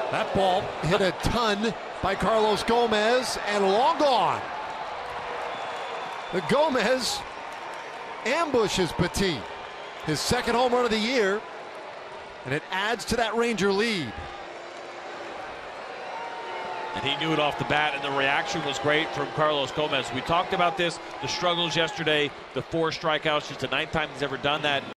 That ball hit a ton by Carlos Gomez and long gone. The Gomez ambushes Petit, his second home run of the year, and it adds to that Ranger lead. And he knew it off the bat, and the reaction was great from Carlos Gomez. We talked about this, the struggles yesterday, the 4 strikeouts, just the 9th time he's ever done that.